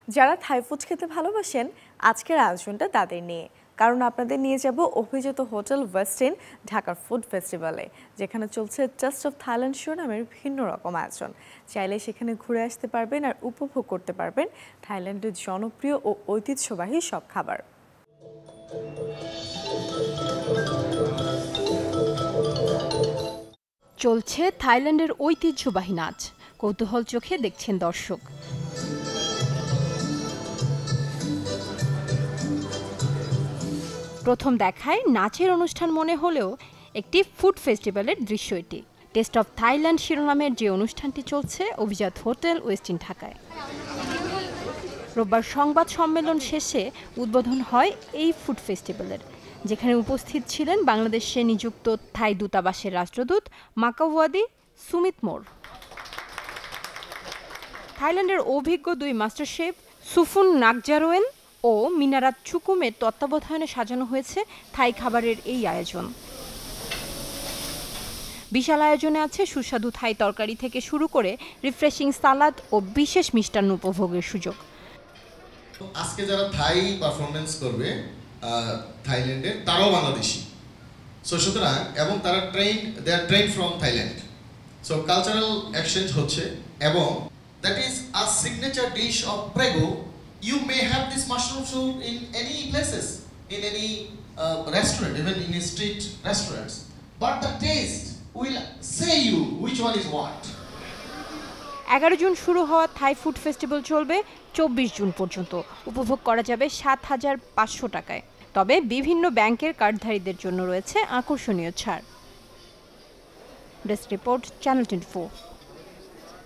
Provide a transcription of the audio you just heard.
যারা Thai food খেতে ভালোবাসেন আজকের আয়োজনটা তাদের নিয়ে, কারণ আপনাদের নিয়ে যাব অভিজাত হোটেল ওয়েস্টিন ঢাকার ফুড ফেস্টিভ্যালে, যেখানে চলছে টেস্ট অফ থাইল্যান্ড শো নামের ভিন্ন রকম আয়োজন। চাইলে সেখানে ঘুরে আসতে পারবেন আর উপভোগ করতে পারবেন থাইল্যান্ডের জনপ্রিয় ও ঐতিহ্যবাহী সব খাবার। চলছে থাইল্যান্ডের ঐতিহ্যবাহী নাচ, কৌতূহল চোখে দেখছেন দর্শক। প্রথম দেখায় নাচের অনুষ্ঠান মনে হলেও একটি ফুড ফেস্টিভ্যালের দৃশ্য এটি। টেস্ট অফ থাইল্যান্ড শিরোনামের যে অনুষ্ঠানটি চলছে অভিজাত হোটেল ওয়েস্টিন ঢাকায়। রোববার সংবাদ সম্মেলন শেষে উদ্বোধন হয় এই ফুড ফেস্টিভ্যালের, যেখানে উপস্থিত ছিলেন বাংলাদেশে নিযুক্ত থাই দূতাবাসের রাষ্ট্রদূত মাকাওয়াদি সুমিত মোর। থাইল্যান্ডের অভিজ্ঞ 2 মাস্টার শেফ সুফুন নাকজারোয়েন ও মিনারাত চুকুমের তত্ত্বাবধানে সাজানো হয়েছে থাই খাবারের এই আয়োজন। বিশাল আয়োজনে আছে সুস্বাদু থাই তরকারি থেকে শুরু করে রিফ্রেশিং সালাদ ও বিশেষ মিষ্টান্ন উপভোগের সুযোগ। আজকে যারা থাই পারফরমেন্স করবে থাইল্যান্ডের, তারাও বাংলাদেশি, সো সুতরাং এবং তারা they are train from Thailand, so cultural exchange হচ্ছে। এবং that is a signature dish of Prego. You may have this mushroom soup in any places, in any restaurant, even in street restaurants. But the taste will say you which one is what. 11 জুন শুরু হওয়া Thai food festival চলবে 24 June পর্যন্ত। উপভোগ করা যাবে 7,500 টাকায়। তবে বিভিন্ন ব্যাংকের কার্ডধারীদের জন্য রয়েছে আকর্ষণীয় ছাড়। Desk report, channel 24।